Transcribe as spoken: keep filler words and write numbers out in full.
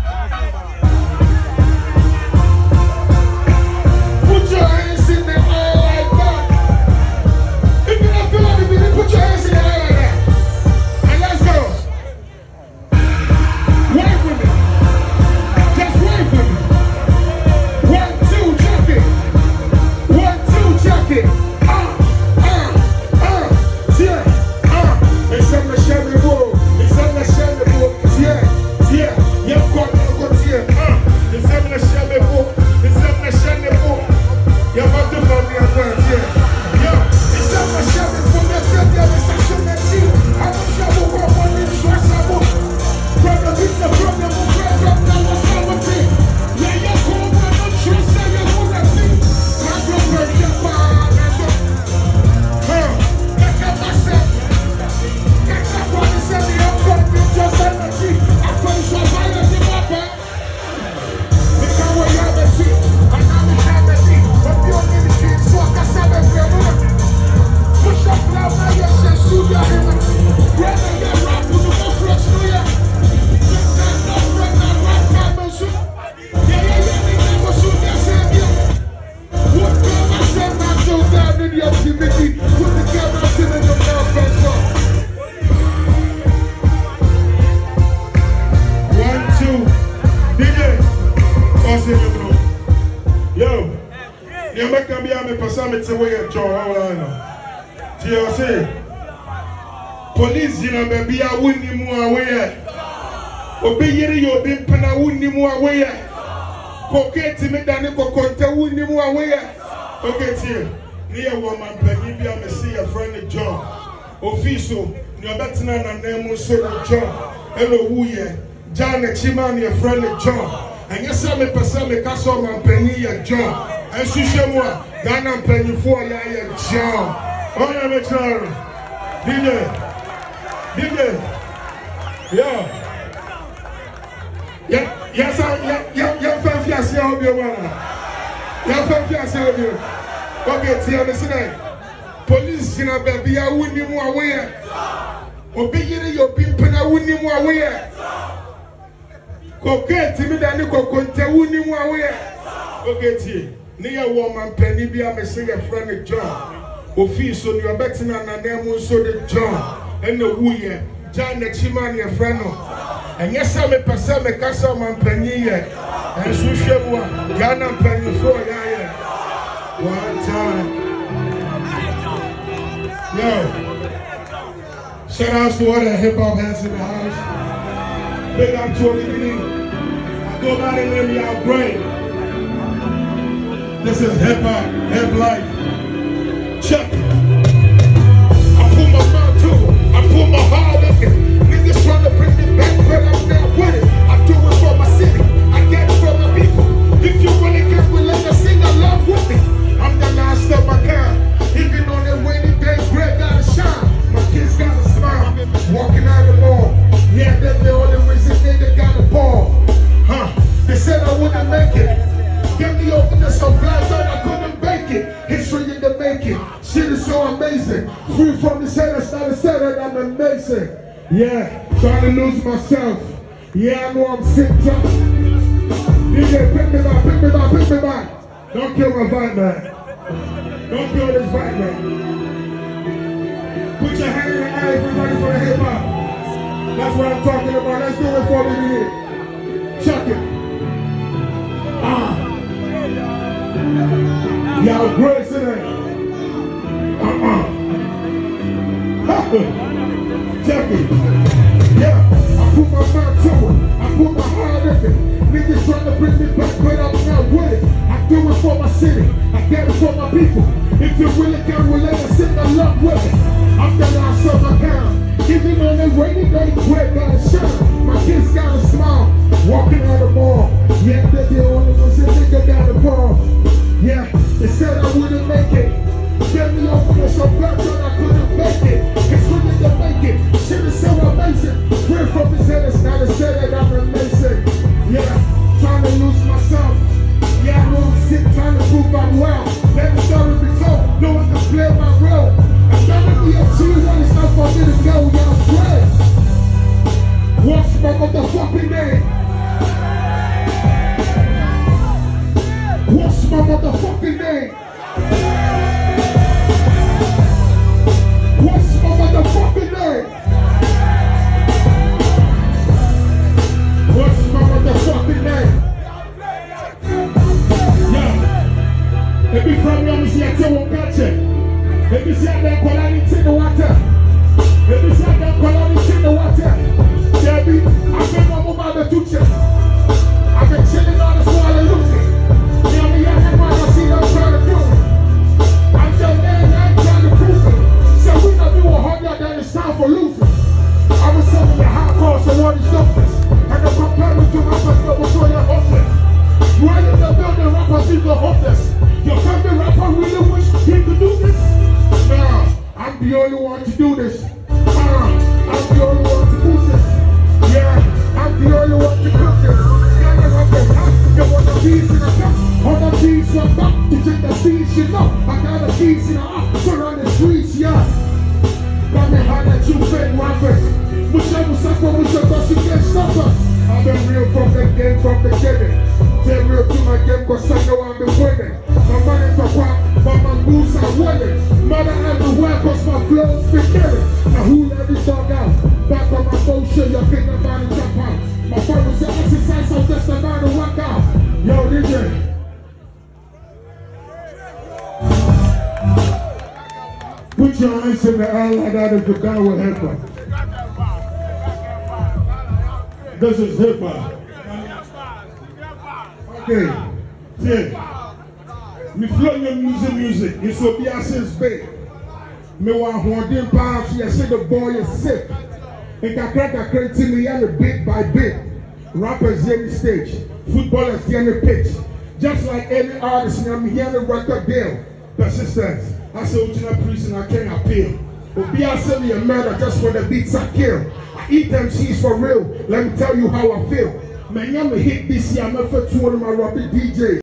Put your hands in the air like that. If you don't feel like it, put your hands in the air like that. And let's go. Wave with me. Just wave with me. One, two, check it. One, two, check it. Uh, uh, uh, yeah, uh. It's on the Chevy Bull. It's on the Chevy Bull. Yeah, yeah, yeah, go, go, go, yeah, uh. It's on the Chevy Bull. It's on the Chevy Bull. Yeah, what the fuck, yeah, yeah. Yeah, it's on the Chevy Bull. That's it, yeah, it's on the Chevy Bull. I'm a Chevy Bull, I'm a Chevy Bull. From the beach, the problem, we'll break up, now we'll come with it. Yeah, yeah, go, we're not sure, say you're going to see. My brother, yeah, man, that's it. Huh, that's it, myself. That's it, what he said, the upfront, it's just energy. I feel so violent in my back. Because we have a team, and now we have a team. But we don't need the team, so I can stop it for a moment. Push up loud, now you say, shoot your hand. Brother, you're right, put the most flex to you. There's no friend, no right time, and shoot. Yeah, yeah, yeah, they never shoot their same, yeah. What time I said, not so down in the activity. Put the camera in the mouth and so. One, two, D J. What's in your room? Yo, you make me a me person me to where John Holland. T L C. Police, you know, baby, I wouldn't move away. Obi yiri yo bi mpana wunni mu away. Koketi me dani kokonta wunni mu away. Koketi. Ni e woman pagi bi am see a friend John. Official, ni obetina na name so John. Hello wuye. John e chima ni a friend John. And yes, I'm a person, a castle man penny a John. And she show moi, Ghana penny for ya John. Oh, yeah, make sure. D J. D J. Yeah. Yeah, yes, I, yeah, yeah, yeah, fancy I see how you want. Yeah, fancy I see how you. Okay, see, understand? Police, you know, baby, I wouldn't even aware. Obi yiri yo pimpin, I wouldn't even aware. Okay, Timmy, I need to continue wouldn't even aware. Okay, see, near woman penny be a missing a friend John. Official, you are better than a name so the John. And the wooye, John the Chimani a friend. And yes, I'm a person, a castle man penny, and Susha, Ghana penny for ya. One time. Yo, shout out to all the hip hop heads in the house. Big up to all the beginning. I go by the name y'all great. This is hip hop, hip life. Check it. I pull my mouth to it. I pull my heart in it. Niggas trying to bring me back, but I'm not with it. I do it for my city. I get it for my people. If you really get with let us sing along with me. I'm the last of my kind. Even on that rainy day, Greg gotta shine. My kids gotta smile. Walking out the mall. Yeah, that's the only reason nigga got a ball. Huh? They said I wouldn't make it. Get me open to some flies out, I couldn't make it. History in the making. Shit is so amazing. Free from the set, it's not a set, and I'm amazing. Yeah, trying to lose myself. Yeah, I know I'm sick, tough. D J, pick me back, pick me back, pick me back. Don't kill my vibe, man. Don't kill this vibe, man. Put your hand in the eye if you're ready for the hip hop. That's what I'm talking about. Let's do it for me here. Chuck it. Ah. Y'all great today. Uh-uh. Check it. Yeah. I put my mind to it. I put my heart in it. Niggas trying to bring me back, but I'm not with it. I do it for my city. I get it for my people. If you really can relate, I sit along with it. I'm the last of my kind. Even on a rainy day, Greg gotta shine. My kids gotta smile. Walking out the mall. Yeah, they're the only ones that nigga got the ball. Yeah, they said I wouldn't make it. Get me over with some back and I couldn't make it. It's really to make it. Shit is so amazing. Clear from his head, it's not a set. motherfucking name? What's my motherfucking name? What's my motherfucking name? Yeah. If you from your machine, I tell you, catch it. If you see that quality in the water. If you see that quality in the water. Debbie, I've been on mobile the future. I've been chilling on the floor and looking. You know me, I have I see them trying to do it. I'm just there, I ain't trying to prove it. So we know you were harder than it's time for losing. I was telling you how close the world is hopeless. And the comparing to rappers that was so you're hopeless. Why in the building rappers you go hopeless? Your favorite rapper really wish he could do this? Nah, I'm the only one to do this. Nah, I'm the only one to do this. Yeah, I'm the only one to cook this. You want the keys in the cup, all the keys from back to take the seeds, you know. I got the keys in the up, put on the streets, yeah. Got me hard at you, fake rappers. Wish I was up, wish I thought you can't stop us. I've been real from the game, from the beginning. Stay real to my game, cause I know I've been winning. My money's for pop, but my moves are winning. Mother everywhere, cause my flow's been killing. Now who let this dog out? Back on my bullshit, your finger about to jump out. My phone was an exercise, so just about to work out. Yo, D J. Put your hands in the air like that if you're gonna with hip hop. This is hip hop. Okay. Yeah. Me flow your music, music. It's what be since big. Me want one pounds. You say the boy is sick. And I crack a crazy me and bit by bit. Rappers hear me stage. Footballers hear me pitch. Just like any artist, I'm here to record deal. Persistence. I say, what you prison, I can't appeal. But be I say me a murder just for the beats I kill. I eat them cheese for real. Let me tell you how I feel. Man, I'm a hit this year. I'm a for two of my Robbie D J.